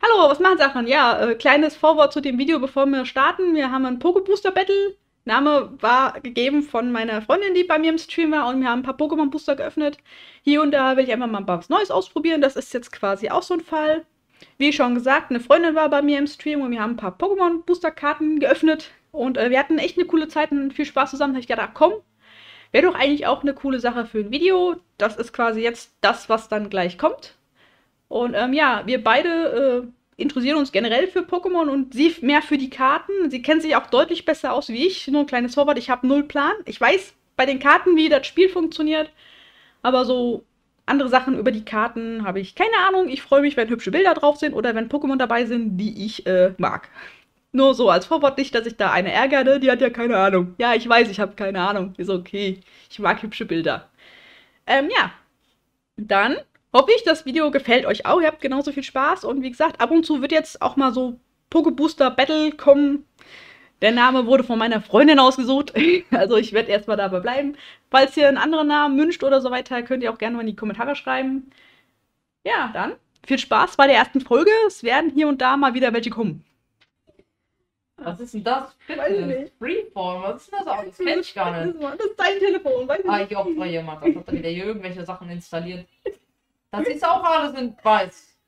Hallo, was machen Sachen? Ja, kleines Vorwort zu dem Video, bevor wir starten. Wir haben ein Poké-Booster Battle. Name war gegeben von meiner Freundin, die bei mir im Stream war, und wir haben ein paar Pokémon-Booster geöffnet. Hier und da will ich einfach mal was Neues ausprobieren. Das ist jetzt quasi auch so ein Fall. Wie schon gesagt, eine Freundin war bei mir im Stream und wir haben ein paar Pokémon-Booster-Karten geöffnet. Und wir hatten echt eine coole Zeit und viel Spaß zusammen. Da hab ich gedacht, komm, wäre doch eigentlich auch eine coole Sache für ein Video. Das ist quasi jetzt das, was dann gleich kommt. Und ja, wir beide interessieren uns generell für Pokémon und sie mehr für die Karten. Sie kennt sich auch deutlich besser aus wie ich. Nur ein kleines Vorwort, ich habe null Plan. Ich weiß bei den Karten, wie das Spiel funktioniert, aber so andere Sachen über die Karten habe ich keine Ahnung. Ich freue mich, wenn hübsche Bilder drauf sind oder wenn Pokémon dabei sind, die ich mag. Nur so als Vorwort nicht, dass ich da eine ärgere, die hat ja keine Ahnung. Ja, ich weiß, ich habe keine Ahnung. Ist okay. Ich mag hübsche Bilder. Ja, dann hoffe ich, das Video gefällt euch auch. Ihr habt genauso viel Spaß. Und wie gesagt, ab und zu wird jetzt auch mal so Pokébooster Battle kommen. Der Name wurde von meiner Freundin ausgesucht. Also ich werde erstmal dabei bleiben. Falls ihr einen anderen Namen wünscht oder so weiter, könnt ihr auch gerne mal in die Kommentare schreiben. Ja, dann viel Spaß bei der ersten Folge. Es werden hier und da mal wieder welche kommen. Was ist denn das? Weiß ich nicht. Freeform, was ist denn das auch? Das kenn ich gar nicht. Das ist dein Telefon, weiß ich Ah, nicht. ich opfere jemand. Das hat er wieder hier irgendwelche Sachen installiert. Das ist auch alles in weiß.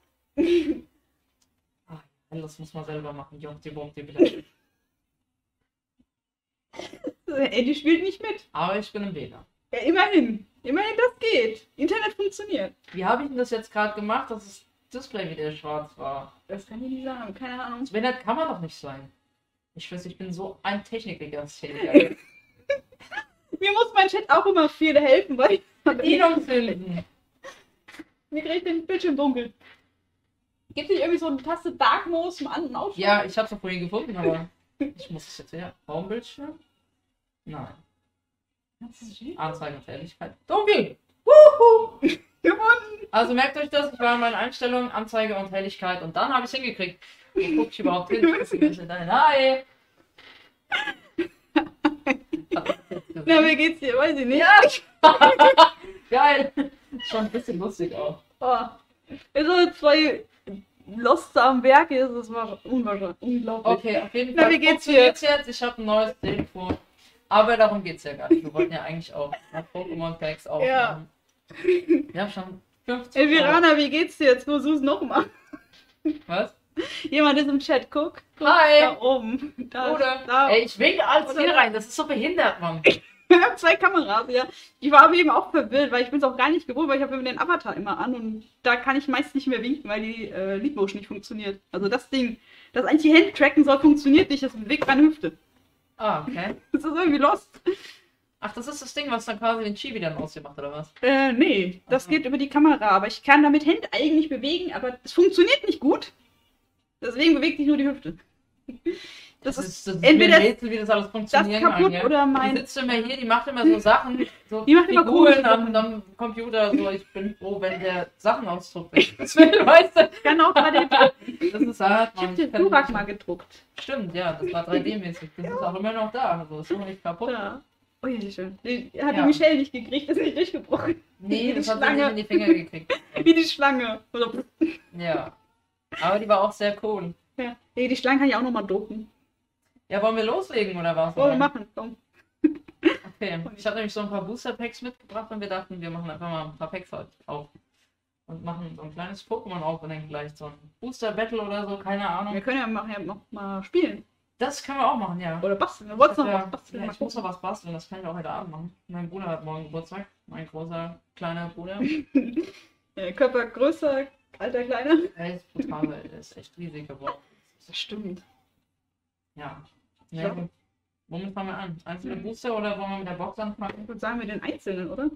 Ach, das muss man selber machen. Jumpty Bumpty bitte. Ey, die spielt nicht mit. Aber ich bin im Beta. Ja, immerhin. Immerhin, das geht. Internet funktioniert. Wie habe ich denn das jetzt gerade gemacht, dass das Display wieder schwarz war? Das kann ich nicht sagen. Keine Ahnung. So behindert kann man doch nicht sein. Ich weiß, ich bin so ein Techniklegastheniker. Mir muss mein Chat auch immer viel helfen, weil Bedienung finden. mir kriegt den Bildschirm dunkel. Gibt es nicht irgendwie so eine Taste Dark Mode zum An- und Ausschalten? Ja, ich hab's doch vorhin gefunden, aber ich muss es jetzt wieder. Raumbildschirm? Nein. Anzeige und Helligkeit. Dunkel! Wuhu! Gewonnen! Also merkt euch das, ich war in meinen Einstellungen, Anzeige und Helligkeit und dann habe ich es hingekriegt. Wo guck ich überhaupt hin? Hi! Na, wie geht's dir? Weiß ich nicht. Ja! Geil! Schon ein bisschen lustig auch. Oh. So zwei Lost am Werk ist, das war unwahrscheinlich. Unglaublich. Okay, auf jeden Na, Fall wie geht's funktioniert's jetzt. Ich habe ein neues Telefon. Aber darum geht's ja gar nicht. Wir wollten ja eigentlich auch Pokémon Packs aufmachen. Ja. Wir haben schon 50. Ey, Virana, wie geht's dir? Jetzt versuch's nochmal. Was? Jemand ist im Chat, guck. Hi! Da oben. Da, Oder? da. Ey, ich winke alles Oder hier da. rein. Das ist so behindert, Mann. Wir haben zwei Kameras, ja. Ich war aber eben auch verwirrt, weil ich bin es auch gar nicht gewohnt, weil ich habe den Avatar immer an und da kann ich meist nicht mehr winken, weil die Leap Motion nicht funktioniert. Also das Ding, das eigentlich die Hände tracken soll, funktioniert nicht, das bewegt meine Hüfte. Ah, okay. Das ist irgendwie lost. Ach, das ist das Ding, was dann quasi den Chibi dann ausgemacht, oder was? Nee, das Ach so. geht über die Kamera, aber ich kann damit Hände eigentlich bewegen, aber es funktioniert nicht gut. Deswegen bewegt sich nur die Hüfte. Das ist entweder mir ein Rätsel, wie das alles funktionieren das kaputt kann, ja. oder Die mein... sitzt immer hier, die macht immer so Sachen, so Die macht immer Figuren komische Sachen. am Computer, so ich bin froh, wenn der Sachen ausdruckt. Deswegen, weißt du, Ich kann auch 3D drucken. das ist hart, Ich Mann. habe den kann Durak nicht- mal gedruckt. Stimmt, ja, das war 3D-mäßig. Das ist auch immer noch da, also ist noch nicht kaputt. Ja. Oh, ja, schön. Die hat die Ja. Michelle nicht gekriegt, ist nicht durchgebrochen. Nee, Wie die das hat sie nicht Schlange. in die Finger gekriegt. Wie die Schlange. Oder, Ja. Aber die war auch sehr cool. ja. Nee, die Schlange kann ich auch nochmal drucken. Ja, wollen wir loslegen, oder was? Wollen wir machen, komm. Okay, ich habe nämlich so ein paar Booster-Packs mitgebracht und wir dachten, wir machen einfach mal ein paar Packs halt auf. Und machen so ein kleines Pokémon auf und dann gleich so ein Booster-Battle oder so, keine Wir Ahnung. können ja noch mal spielen. Das können wir auch machen, ja. Oder basteln. Wir wollten noch Ja, was basteln. ja, Mal ich muss noch gucken. was basteln, das kann ich auch heute Abend machen. Mein Bruder hat morgen Geburtstag, mein großer, kleiner Bruder. Körper größer, alter kleiner. Er ist brutal, er ist echt riesig geworden. Das stimmt. Ja. Ja. Ja, gut. Womit fangen wir an? Einzelne Booster oder wollen wir mit der Box anfangen? Ich würde sagen, wir den Einzelnen, oder?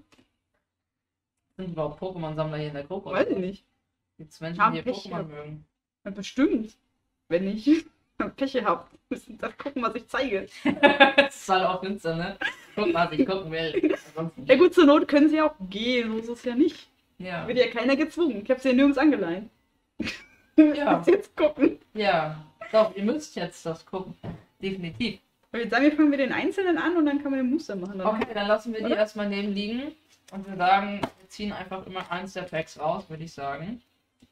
Sind überhaupt Pokémon-Sammler hier in der Gruppe? Weiß oder ich was? nicht. Gibt's Menschen, Haben die Pech Pokémon gehabt. mögen? Ja, bestimmt. Wenn ich Pech habt, müssen das gucken, was ich zeige. Das ist halt auch Winzer, ne? Guck, was ich gucken will. Ansonsten Ja gut, zur Not können sie auch gehen, so ist es ja nicht. Ja. Wird ja keiner gezwungen. Ich habe sie ja nirgends angeleint. Ja. Muss jetzt gucken. Ja. Doch, ihr müsst jetzt das gucken. Definitiv. Ich würde sagen, wir fangen mit den Einzelnen an und dann kann man den Muster machen. Dann. Okay, dann lassen wir die Oder? erstmal neben liegen. Und wir sagen, wir ziehen einfach immer eins der Packs raus, würde ich sagen.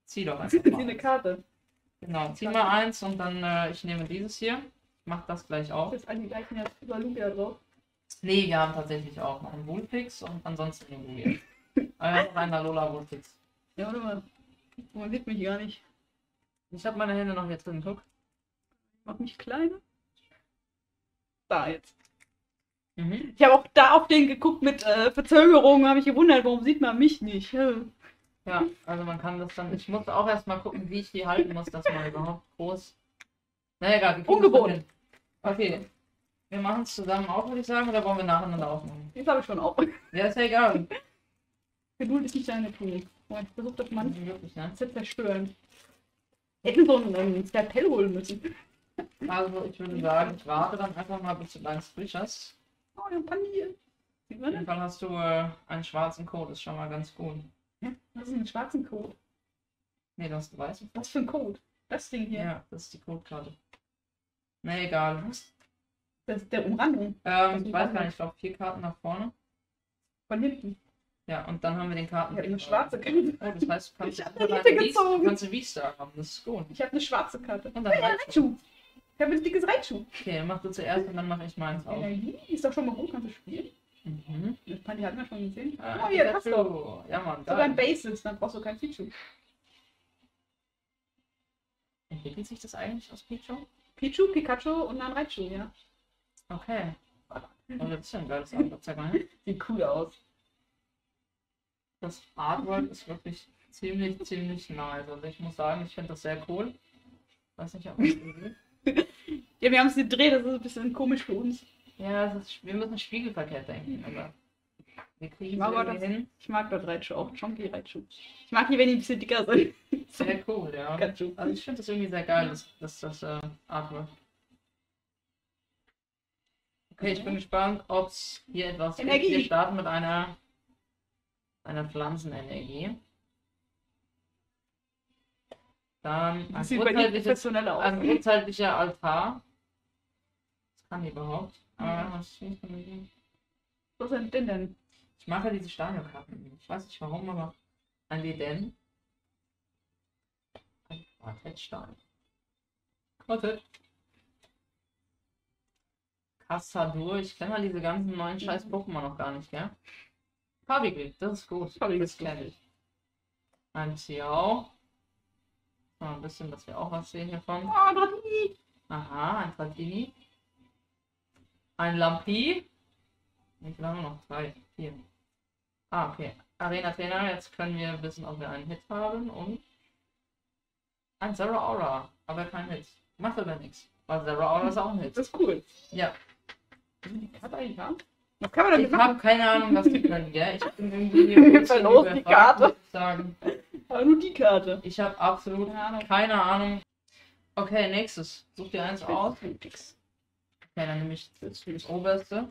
Zieh doch Zieh einfach mal eine eins. Karte. Genau, zieh mal eins und dann, ich nehme dieses hier. Ich mach das gleich auch. Das ist eigentlich gleich mehr über Lugia drauf. Nee, wir haben tatsächlich auch noch einen Wulpix und ansonsten einen Lugia. Aber noch einen Alola Wulpix. Ja, warte mal. Man sieht mich gar nicht. Ich habe meine Hände noch hier drin, guck. Mach mich kleiner. Da jetzt. Mhm. Ich habe auch da auf den geguckt mit Verzögerung, habe ich gewundert, warum sieht man mich nicht? Ja, also man kann das dann. Ich muss auch erstmal gucken, wie ich die halten muss, dass man überhaupt groß. Na egal, wir kriegen das Ungewohnt. schon hin. Okay. Wir machen es zusammen auch, würde ich sagen, oder wollen wir nacheinander aufmachen? Jetzt habe ich schon auch. Ja, ist ja egal. Geduld ist nicht deine Tugend. Ich versuche das mal Wirklich, ne? zu zerstören. Hätten so einen Skalpell holen müssen. Also ich würde sagen, ich warte dann einfach mal, bis du deins frisch hast. Oh, ja, Panier. Sieht Auf man jeden das? Fall hast du einen schwarzen Code, ist schon mal ganz gut. Das ist ein schwarzen Code. Nee, du hast einen weißen. Was für ein Code? Das Ding hier. Ja, das ist die Codekarte. Na egal. Das ist der Umrandung. Ich weiß gar nicht, ich glaube 4 Karten nach vorne. Von hinten. Ja, und dann haben wir den Karten. Ich habe eine schwarze Karte. Oh, das heißt, du kannst Ich hab du eine Niete gezogen. kannst du V-Star haben, das ist gut. Ich habe eine schwarze Karte. Und dann Raichu. Raichu. Ich habe ein dickes Raichu. Okay, mach du zuerst und dann mache ich meins auch. Energie ist doch schon mal gut, kannst du spielen. Mhm. Das Pandi hatten wir schon gesehen. Ah, Oh, hier, Pikachu. hast du. Ja, Mann, Sogar ein geil. Basis, dann brauchst du kein Pichu. Entwickelt sich das eigentlich aus Pichu? Pichu, Pikachu und dann Raichu, ja. Okay. Oh, das ist ja ein geiles Artwork, zeig mal hin. Sieht cool aus. Das Artwork ist wirklich ziemlich nice. Also ich muss sagen, ich finde das sehr cool. Weiß nicht, ob man das sieht. Ja, wir haben es gedreht, das ist ein bisschen komisch für uns. Ja, wir müssen spiegelverkehrt denken, aber wir kriegen es Aber irgendwie hin. Ich mag das Raichu auch, Chonky Raichu. Ich mag die, wenn die ein bisschen dicker sind. Sehr cool, ja. Pikachu. Also ich finde das irgendwie sehr geil, das Artwork. Okay, ich bin gespannt, ob es hier etwas gibt. Energie. Wir starten mit einer Pflanzenenergie. Dann Das sieht bei dir professionell aus. ein urzeitlicher Altar. Was kann die überhaupt? Aber was ist denn? Was sind denn? Ich mag ja diese Stadionkarten. Ich weiß nicht warum, aber ein Leden. Ein Quartettstein. Quartett. Kassadur. Ich kenne mal diese ganzen neuen scheiß Pokémon noch gar nicht, gell? Farbigel, das ist gut. Das kenne ich. Ein Xiao. Mal ein bisschen, dass wir auch was sehen hiervon. Oh, Dratini. Aha, ein Dratini. Ein Lampi. Wie viele haben wir noch? 3, 4. Ah, okay. Arena Trainer, jetzt können wir wissen, ob wir einen Hit haben und ein Zeraora, aber kein Hit. Macht aber nichts, weil Zeraora ist auch ein Hit. Das ist cool. Ja, Die Karte eigentlich haben? Was kann man damit ich machen? habe keine Ahnung, was die können, gell? Ich bin irgendwie ein bisschen Verlos die überfragt, Karte. muss ich sagen. Aber nur die Karte. Ich habe absolut Keine Ahnung. keine Ahnung. Okay, nächstes. Such dir eins aus. Okay, Nix. dann nehme ich das oberste.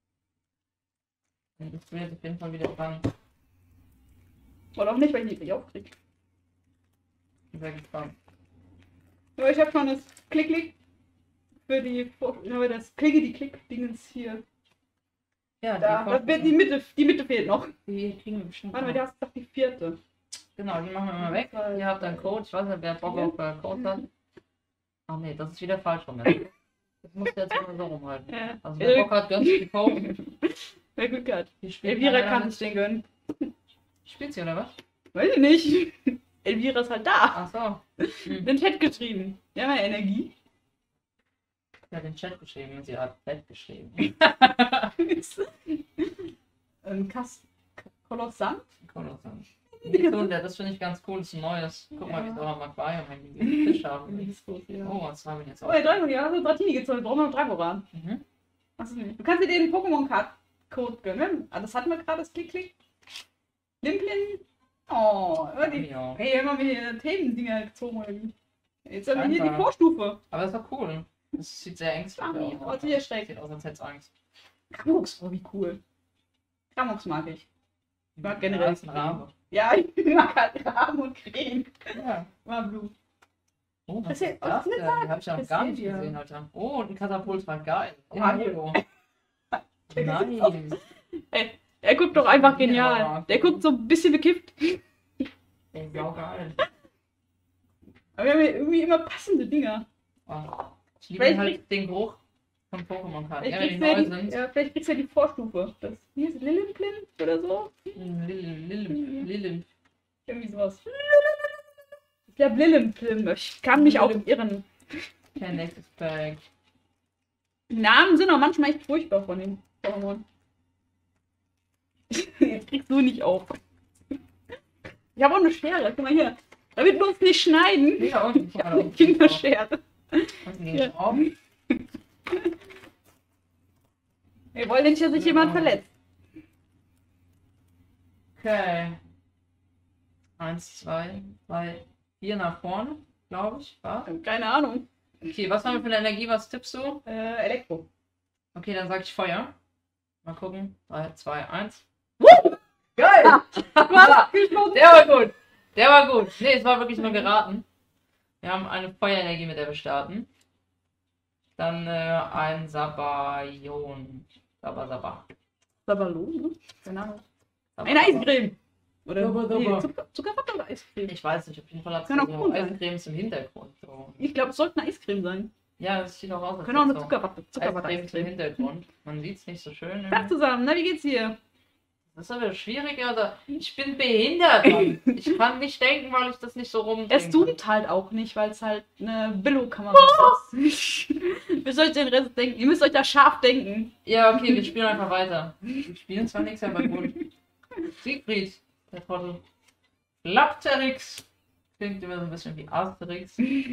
Und das wird auf jeden Fall wieder dran. Oder auch nicht, weil ich nicht aufkriege. Ich bin sehr gespannt. Aber ich habe schon das Klick-Klick für das Klicke-die-Klick-Dingens hier. Ja, Da, die, das wird die Mitte fehlt noch. die kriegen wir bestimmt. Warte mal, noch. das ist doch die 4. Genau, die machen wir mal weg. Ihr habt einen Code. Ich weiß nicht, wer Bock auf Code hat. Ach nee, das ist wieder falsch rum. Jetzt. Das musst du jetzt mal so rumhalten. Ja. Also wer Bock hat, gönnt sich die Code. Wer Glück hat. Die spielt Elvira keiner kann mit. es den gönnen. Spielt sie oder was? Weiß ich nicht. Elvira ist halt da. Ach so. Hm. Den Chat geschrieben. Ja, mal Energie. Sie hat den Chat geschrieben und sie hat Fett geschrieben. Kolossant. Kolossal. Das finde ich ganz cool. Das ist ein neues. Guck mal, wie es auch am Aquarium hängt, wie die Fische haben. Oh, was haben wir jetzt Oh, auch? der Dragon, ja, hast du Dratini gezogen. Brauchen wir noch Dragoran. Mhm. Was ist denn? Du kannst dir den Pokémon-Code gönnen. Ah, das hatten wir gerade, das Klick-Klick. Limplin. Oh, Ja. hey, immer hier Themendinger gezogen oder wie? Jetzt haben wir hier die Scheinbar. Vorstufe. Aber das ist doch cool. Das sieht sehr ängstlich Ami, aus. oh, sehr schräg. Sieht aus, als hätte es Angst. Kramux, oh, wie cool. Kramux mag ich. Ich mag generell. Ja, das ist ein Rabe. Ja, ich mag halt Rahmen und Krähen. Ja. Mal Blut. Oh, Das was ist ist ja- das denn? Die habe ich ja noch gar nicht Cascadia. gesehen, Alter. Oh, und ein Katapult war geil. Oh, Hallo. Nice. Er guckt doch einfach Ja. genial. Der guckt so ein bisschen bekifft. Ey, saugeil. Aber wir haben ja irgendwie immer passende Dinger. Oh, ich liebe Vielleicht halt den Geruch von Pokémon-Karten. Ja, Vielleicht wenn die kriegst du neu ja die, sind. ja, vielleicht kriegst du ja die Vorstufe. Das hier ist Lilliplin oder so. Lilim. Irgendwie sowas. Ich glaube Lilliplin. Ich kann mich auch irren. Kein nächstes Pack. Die Namen sind auch manchmal echt furchtbar von den Pokémon. Jetzt kriegst du nicht auf. Ich habe auch eine Schere. Guck mal hier. Damit wir uns nicht schneiden. Ja, und Ich habe eine Kinderschere. Und die Ja. auf. Wir wollen nicht, dass sich jemand verletzt. Okay. 1, 2, 3, 4 nach vorne, glaube ich. War? Keine Ahnung. Okay, was haben wir für eine Energie? Was tippst du? Elektro. Okay, dann sage ich Feuer. Mal gucken. 3, 2, 1. Woo! Geil! Was? Der war gut. Der war gut. Nee, es war wirklich nur geraten. Wir haben eine Feuerenergie, mit der wir starten. Dann ein Sabayon. Sabba. Sabalon, ne? Keine Ahnung. Sabba, Eine Sabba. Eiscreme. Oder Sabba. Zuckerwatte oder Eiscreme? Ich weiß nicht, auf jeden Fall hat es Kann auch so cool sein. Eiscremes im Hintergrund. So. Ich glaube, es sollte eine Eiscreme sein. Ja, das sieht auch aus. als Können auch eine so Zuckerwatte. Eiscremes im Hintergrund. Man sieht es nicht so schön. Tag zusammen, na, wie geht's dir? Das ist aber schwierig, oder? Ich bin behindert, Mann. Ich kann nicht denken, weil ich das nicht so rumdrehen Es kann. zoomt halt auch nicht, weil es halt eine Billo-Kamera ist. Wie soll ich den Rest denken? Ihr müsst euch da scharf denken. Ja, okay, wir spielen einfach weiter. Wir spielen zwar nichts, aber gut. Siegfried, der Trottel. Lapterix. Klingt immer so ein bisschen wie Asterix.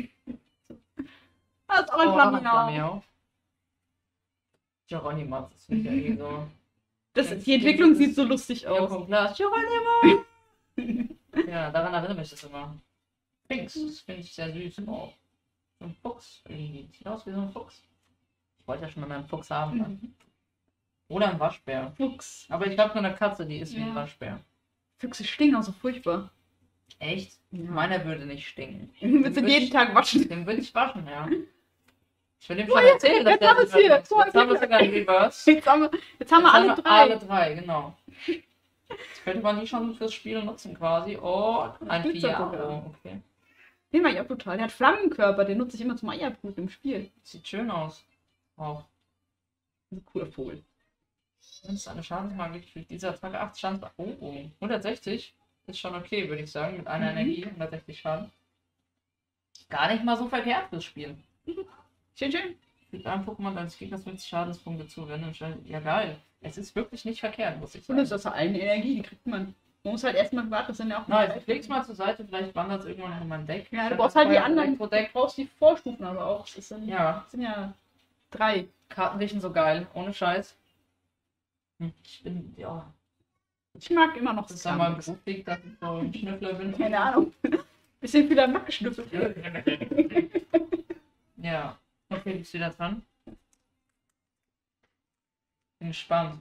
Das ist auch ein Flaminau. Flaminau. Geronimo, das finde ich ja irgendwie so. Die Entwicklung sieht so lustig Ja, aus. vom Glas. Geronimo! Ja, daran erinnere mich das immer. Pinks, das finde ich sehr süß. Oh. So ein Fuchs irgendwie. Sieht aus wie so ein Fuchs. Ich wollte ja schon mal einen Fuchs haben. Dann. Oder ein Waschbär. Fuchs. Aber ich habe nur eine Katze, die ist wie ein Ja. Waschbär. Füchse stinken auch so furchtbar. Echt? Ja. Meiner würde nicht stinken. Den willst du jeden Tag waschen. Den würde ich waschen, ja. Ich will ihm Oh, schon jetzt- erzählen, dass jetzt der haben wir's sich hier. waschen muss. So, Jetzt haben wir sogar einen Reverse. Jetzt haben wir alle drei. Alle drei, genau. Das könnte man die schon fürs Spiel nutzen quasi. Oh, ein Glitzer 4. sogar. Oh, okay. Den mag ich auch total. Der hat Flammenkörper, den nutze ich immer zum Eierbrüten im Spiel. Sieht schön aus. Auch. Das ist ein cooler Vogel. Das ist eine Schadensmarke für diese Attacke 8 Schaden. Oh, 160 ist schon okay, würde ich sagen. Mit einer Energie 160 Schaden. Gar nicht mal so verkehrt fürs Spiel. Schön, schön. Fügt einem Pokémon deines Gegners 50 Schadenspunkte zu, wenn du. Ja, geil. Es ist wirklich nicht verkehrt, muss ich Und sagen. das ist ja eine Energie, die kriegt man. Man muss halt erstmal warten, das sind ja auch Nice, ich leg's mal zur Seite, vielleicht wandert es irgendwann in mein Deck. Ja, du brauchst halt die anderen. Du Elektro-Deck. brauchst die Vorstufen aber auch. Das sind Ja, das sind ja 3. Karten riechen so geil, ohne Scheiß. Ich bin, ja, Ich mag immer noch das ist an meinem Skunks. Beruf liegt, dass ich so ein Schnüffler bin. Keine Ahnung. Bisschen viel am Nacken schnüffeln. Ja, okay, bist du wieder dran? Bin gespannt.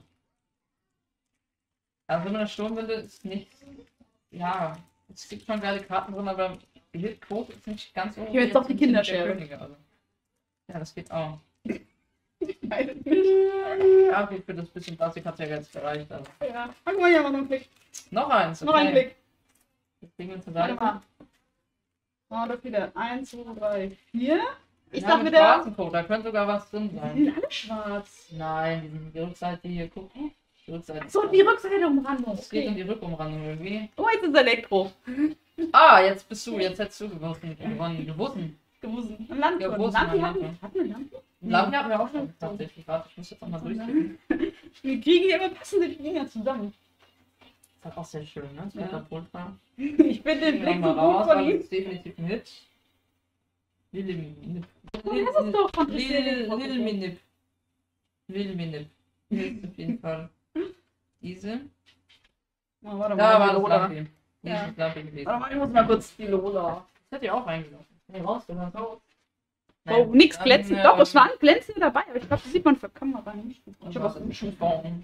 Also eine Sturmwinde ist nicht, ja, es gibt schon geile Karten drin, aber die Hitquote ist nicht ganz hoch. Hier ist doch die Jetzt sind Kinderschere. der Könige, also. Ja, das geht auch. Nein. Ja, okay, für das bisschen Plastik hat es ja jetzt gereicht. Also. Ja. Guck mal hier, noch einen Blick. Noch eins, okay. Noch einen Blick. Das kriegen wir zur Warte Seite. mal. Oh, das wieder. 1, 2, 3, 4. Ich Ja, sag mit wieder. schwarzen Code, da könnte sogar was drin Die sein. sind alle schwarz. Nein, die sind die Rückseite hier, gucken. Die Rückseite. So, die Rückseite umrandung. Es geht um Okay. die Rückumrandung irgendwie. Oh, jetzt ist Elektro. Ah, jetzt bist du, jetzt hättest du gewonnen. Gewonnen. Gewusst. Ein Land. Ja, Ein wo ist Lampi mein hatten Lampe? hatten wir Lampi? Lampe hatten wir auch schon tatsächlich. Warte, ich muss jetzt auch mal durchgehen. Wir kriegen hier immer passende Dinger zusammen. Das ist auch sehr schön, ne? Das Ja. Katapultfahren. Ich bin den Blick so mal gut raus, von aber ihm. ist definitiv mit. Lilminip. Oh, das ist doch von Lilminip. Lilminip. Hier ist auf jeden Fall diese. Oh, warte Da mal, war die das Lola. Lampe. Hier Ja. ist das Lampe gewesen. Warte mal, ich muss mal kurz die Lola. Das hätte ich auch reingelaufen. Nee, rausgehört. Oh, nix Dann, glänzend. Doch, es waren Glänzende dabei, aber ich glaube, das sieht man für Kamera nicht. Ich habe was schon bauen.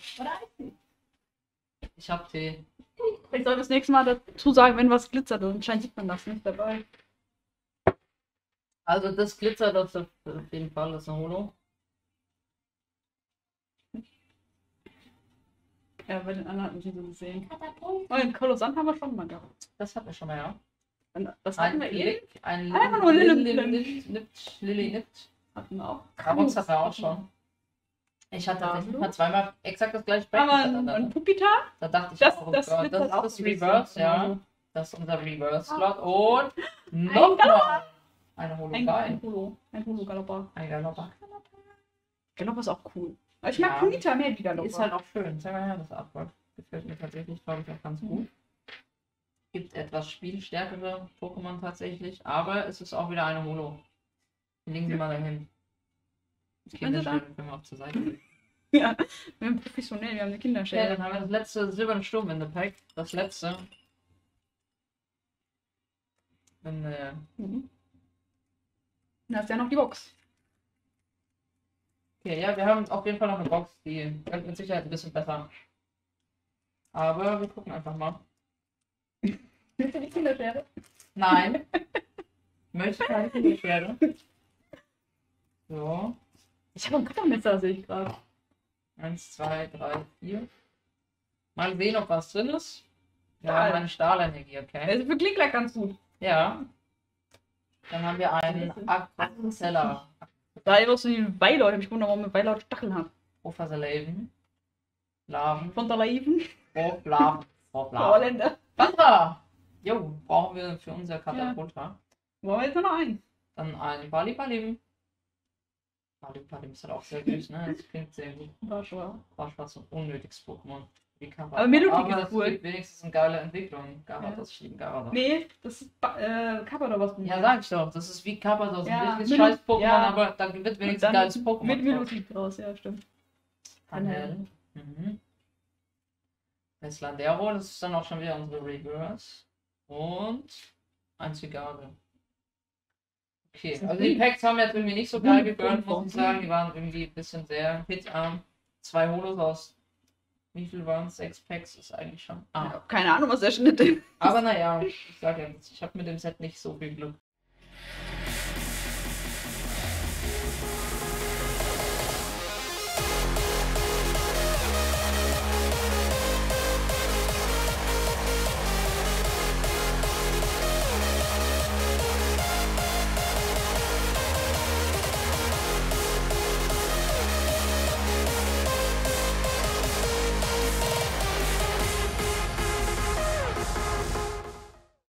Ich hab Tee. Ich soll das nächste Mal dazu sagen, wenn was glitzert. Und anscheinend sieht man das nicht dabei. Also das glitzert auf jeden Fall, das ist ein Holo. Ja, bei den anderen hat man nicht so gesehen. Oh, den Kolossant haben wir schon mal gehabt. Das hat wir schon mal, ja. Was hatten wir eben? Ein Einfach nur Lilly. Hatten wir auch. Carbox hatten wir auch schon. Ich hatte tatsächlich mal zweimal exakt das gleiche Aber ein Pupitar? Da dachte ich, Das oh Gott, das ist Reverse, ja. Das ist unser Reverse-Slot. Und Ein nochmal eine Holo. Ein Holo Galoppa. Ein Galoppa. Galoppa ist auch cool. Aber ich mag Ja. Ponyta mehr wie Galoppa. Ist halt auch schön. Zeig mal her, das Artwork. Gefällt mir tatsächlich, glaube ich, auch ganz gut. Gibt etwas spielstärkere Pokémon tatsächlich, aber es ist auch wieder eine Holo. Legen Sie mal dahin. Das Kinderstellen können wir auch zur Seite legen. Ja, wir sind professionell, wir haben eine Ja, Kinderstelle. dann haben wir das letzte silberne Sturm in der Pack. Das letzte. Wenn, Da ist ja noch die Box. okay, ja, wir haben auf jeden Fall noch eine Box, die wird mit Sicherheit ein bisschen besser. Aber wir gucken einfach mal. Willst du die Kinderschere? Nein. Möchte keine Kinderschere. So. Ich habe ein Kupfermesser, sehe ich gerade. 1, 2, 3, 4. Mal sehen, ob was drin ist. Wir Stahl. haben eine Stahlenergie, okay? Also für Klickler ganz gut. Ja. Dann haben wir einen Aquazeller. Da ist auch so die Weilaut. Ich wundere, warum wir Weilaut Stacheln haben. Professor Laven. Laven. Von der Laiven. Laven. Holländer. Panther! Jo, brauchen wir für unser Katapulta. Wollen wir jetzt noch einen? Dann ein Balibalim. Balibalim ist halt auch sehr süß, ne? Das klingt sehr gut. War schon. War fast so ein unnötiges Pokémon. Aber Melodic ist das cool. gibt wenigstens eine geile Entwicklung. Garados, ich liebe Garados. Nee, das ist Kappador. Ja, sag ich doch. Das ist wie Kappados. Ja, Ein richtiges scheiß Pokémon, ja. aber da wird wenigstens Dann ein geiles Pokémon. mit Melodie draus, ja, stimmt. Panel. Veslandero, das ist dann auch schon wieder unsere Reverse. Und ein Zigarre. Okay, also die Packs haben jetzt irgendwie nicht so geil gegönnt, muss ich sagen. Die waren irgendwie ein bisschen sehr hitarm. 2 Holos aus. Wie viel waren es? 6 Packs ist eigentlich schon. Keine Ahnung, was der Schnitt ist. Aber naja, ich sag ja, ich habe mit dem Set nicht so viel Glück.